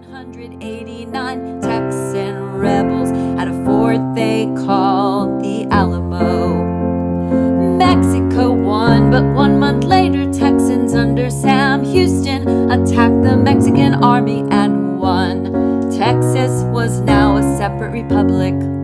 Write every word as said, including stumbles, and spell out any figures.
one eighty-nine Texan rebels at a fort they called the Alamo. Mexico won, but one month later Texans under Sam Houston attacked the Mexican army and won. Texas was now a separate republic